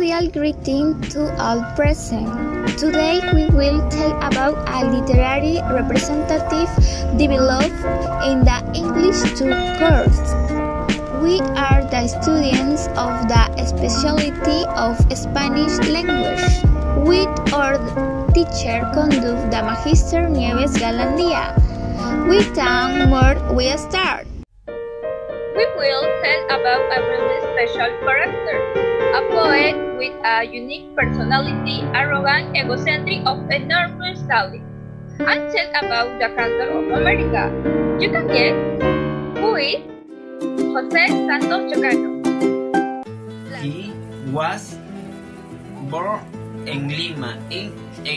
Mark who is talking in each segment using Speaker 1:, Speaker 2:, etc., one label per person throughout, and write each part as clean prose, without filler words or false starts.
Speaker 1: cordial greeting to all present. Today we will tell about a literary representative developed in the English 2 course. We are the students of the specialty of Spanish language. With our teacher conduct the Magister Nieves Galandia. Without more, we start.
Speaker 2: We will tell about a really special character, a poet with a unique personality, arrogant, egocentric, of enormous talent, and tell about the Cantor of America. You can guess who is José Santos Chocano.
Speaker 3: He was born in Lima in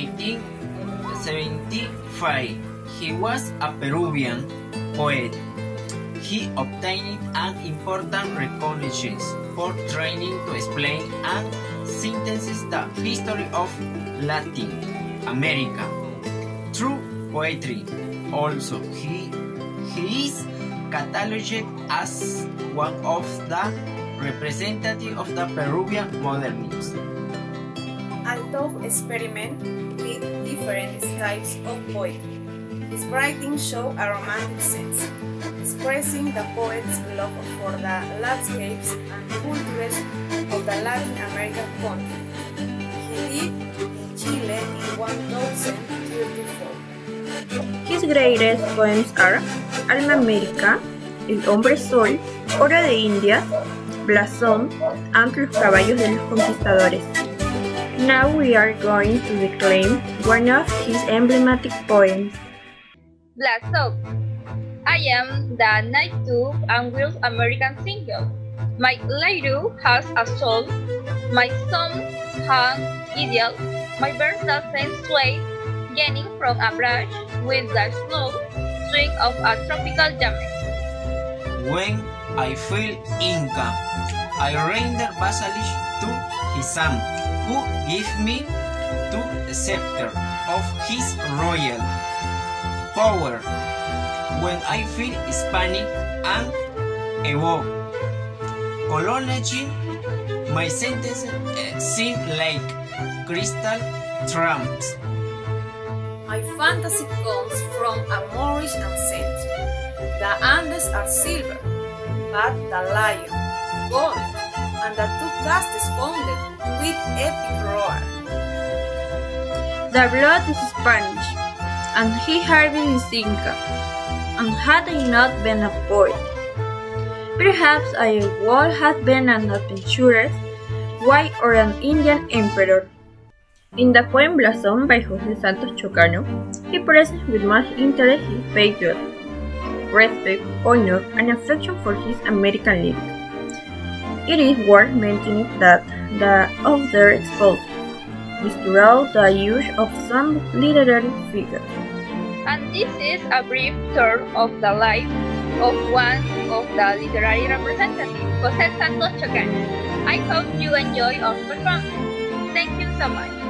Speaker 3: 1875. He was a Peruvian poet. He obtained an important recognition for trying to explain and synthesize the history of Latin America through poetry. Also, he is cataloged as one of the representatives of the Peruvian modernism.
Speaker 4: Although experiment with different types of poetry, his writing shows a romantic sense, expressing the poet's love for the landscapes and cultures of the Latin American continent. He lived in Chile in 1034.
Speaker 5: His greatest poems are Alma América, El Hombre Sol, Oro de Indias, Blasón, and Los Caballos de los Conquistadores. Now we are going to declaim one of his emblematic poems.
Speaker 2: Blasón. I am the native and wild American single. My lyre has a soul. My song has ideal. My verse doesn't sway, gaining from a brush with the slow swing of a tropical jammer.
Speaker 3: When I feel Inca, I render vassalage to his son, who gives me to the scepter of his royal power. When I feel Hispanic and evoke colonialism, my sentences seem like crystal tramps.
Speaker 4: My fantasy comes from a Moorish ancient. The Andes are silver, but the lion, gold, and the two castles founded with epic roar.
Speaker 5: The blood is Spanish, and he harvested is Inca. And had I not been a poet, perhaps I would have been an adventurer, white or an Indian emperor. In the poem Blasón by José Santos Chocano, he presents with much interest his patriotism, respect, honor, and affection for his American lyrics. It is worth mentioning that the author exposes is throughout the use of some literary figures.
Speaker 2: And this is a brief tour of the life of one of the literary representatives, José Santos Chocano. I hope you enjoy our performance. Thank you so much.